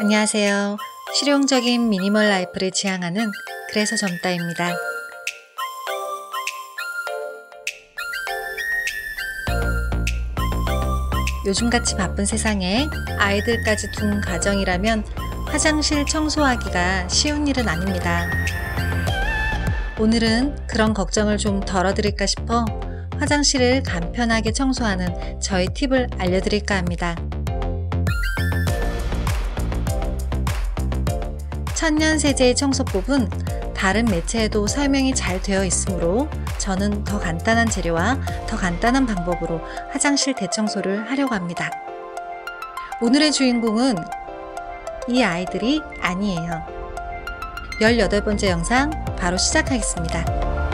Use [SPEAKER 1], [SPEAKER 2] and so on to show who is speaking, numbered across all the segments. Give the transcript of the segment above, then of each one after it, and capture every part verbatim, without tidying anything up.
[SPEAKER 1] 안녕하세요. 실용적인 미니멀 라이프를 지향하는 그래서 젊다입니다. 요즘같이 바쁜 세상에 아이들까지 둔 가정이라면 화장실 청소하기가 쉬운 일은 아닙니다. 오늘은 그런 걱정을 좀 덜어드릴까 싶어 화장실을 간편하게 청소하는 저의 팁을 알려드릴까 합니다. 천연세제 청소법은 다른 매체에도 설명이 잘 되어 있으므로 저는 더 간단한 재료와 더 간단한 방법으로 화장실 대청소를 하려고 합니다. 오늘의 주인공은 이 아이들이 아니에요. 열여덟 번째 영상 바로 시작하겠습니다.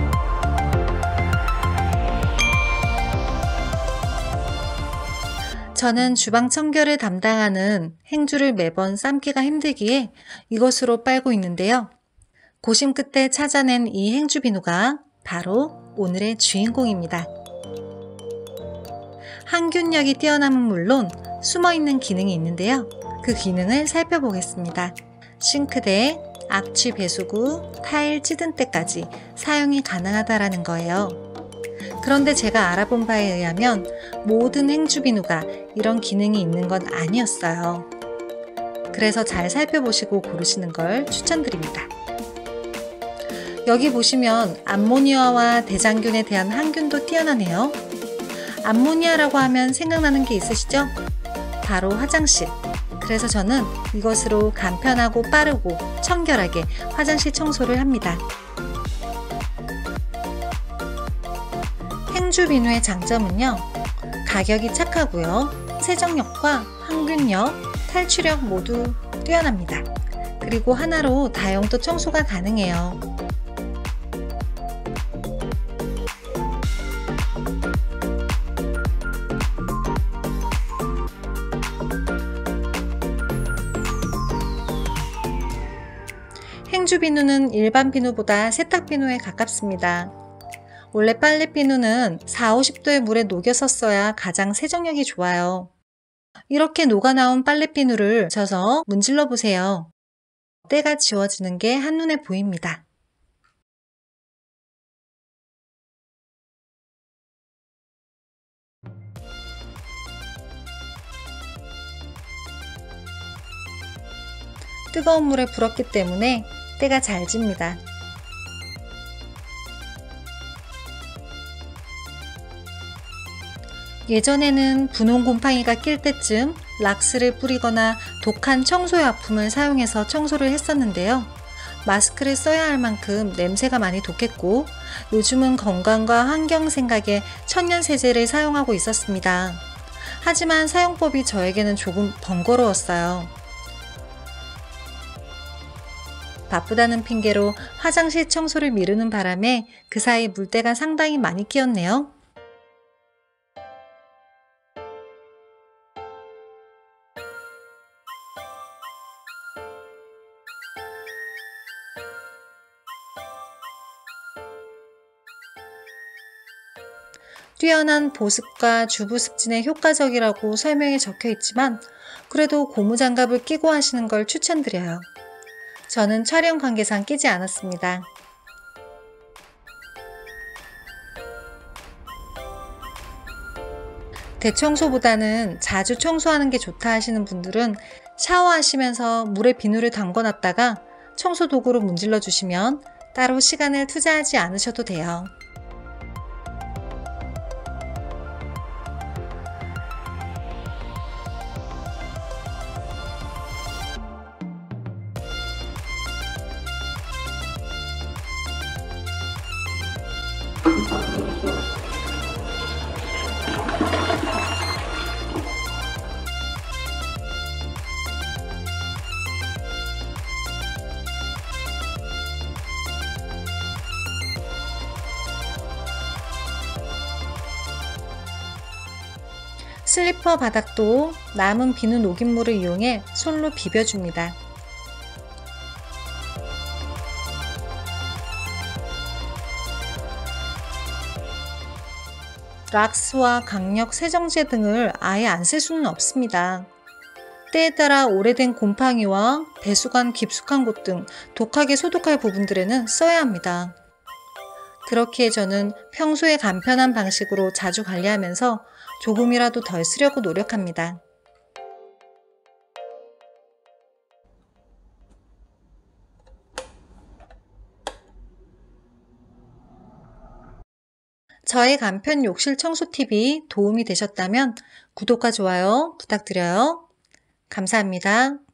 [SPEAKER 1] 저는 주방 청결을 담당하는 행주를 매번 삶기가 힘들기에 이것으로 빨고 있는데요. 고심 끝에 찾아낸 이 행주 비누가 바로 오늘의 주인공입니다. 항균력이 뛰어남은 물론 숨어있는 기능이 있는데요. 그 기능을 살펴보겠습니다. 싱크대, 악취 배수구, 타일 찌든 때까지 사용이 가능하다라는 거예요. 그런데 제가 알아본 바에 의하면 모든 행주 비누가 이런 기능이 있는 건 아니었어요. 그래서 잘 살펴보시고 고르시는 걸 추천드립니다. 여기 보시면 암모니아와 대장균에 대한 항균도 뛰어나네요. 암모니아라고 하면 생각나는 게 있으시죠? 바로 화장실. 그래서 저는 이것으로 간편하고 빠르고 청결하게 화장실 청소를 합니다. 행주 비누의 장점은요, 가격이 착하고요, 세정력과 항균력, 탈취력 모두 뛰어납니다. 그리고 하나로 다용도 청소가 가능해요. 행주 비누는 일반 비누보다 세탁 비누에 가깝습니다. 원래 빨래 비누는 사오십 도의 물에 녹여서 써야 가장 세정력이 좋아요. 이렇게 녹아 나온 빨래 비누를 젖어서 문질러 보세요. 때가 지워지는 게 한눈에 보입니다. 뜨거운 물에 불었기 때문에 때가 잘 집니다. 예전에는 분홍 곰팡이가 낄 때쯤 락스를 뿌리거나 독한 청소약품을 사용해서 청소를 했었는데요. 마스크를 써야 할 만큼 냄새가 많이 독했고, 요즘은 건강과 환경 생각에 천연세제를 사용하고 있었습니다. 하지만 사용법이 저에게는 조금 번거로웠어요. 바쁘다는 핑계로 화장실 청소를 미루는 바람에 그 사이 물때가 상당히 많이 끼었네요. 뛰어난 보습과 주부습진에 효과적이라고 설명에 적혀 있지만 그래도 고무장갑을 끼고 하시는 걸 추천드려요. 저는 촬영 관계상 끼지 않았습니다. 대청소보다는 자주 청소하는 게 좋다 하시는 분들은 샤워하시면서 물에 비누를 담궈놨다가 청소 도구로 문질러 주시면 따로 시간을 투자하지 않으셔도 돼요. 슬리퍼 바닥도 남은 비누 녹인물을 이용해 손로 비벼줍니다. 락스와 강력 세정제 등을 아예 안 쓸 수는 없습니다. 때에 따라 오래된 곰팡이와 배수관 깊숙한 곳 등 독하게 소독할 부분들에는 써야 합니다. 그렇기에 저는 평소에 간편한 방식으로 자주 관리하면서 조금이라도 덜 쓰려고 노력합니다. 저의 간편 욕실 청소 팁이 도움이 되셨다면 구독과 좋아요 부탁드려요. 감사합니다.